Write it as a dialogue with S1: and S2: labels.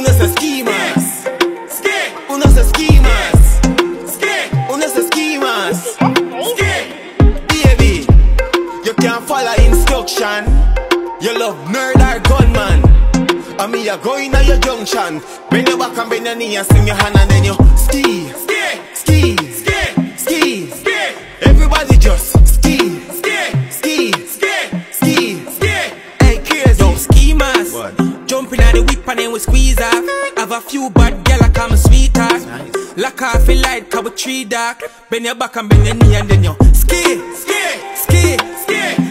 S1: Uno se Skimask. Uno se Skimask. Uno se Skimask. Baby, you can't follow instruction. You love nerd or gunman. I mean you go in at your junction. Bend your back and bend your knee and swing your hand and then you ski. Everybody just ski. Hey kids, yo, Skimask. Jumping out the whip and then we squeeze off. Have a few bad gal like I'm a sweetheart. Nice. Lock off a light, cover tree dark. Bend your back and bend your knee and then you ski.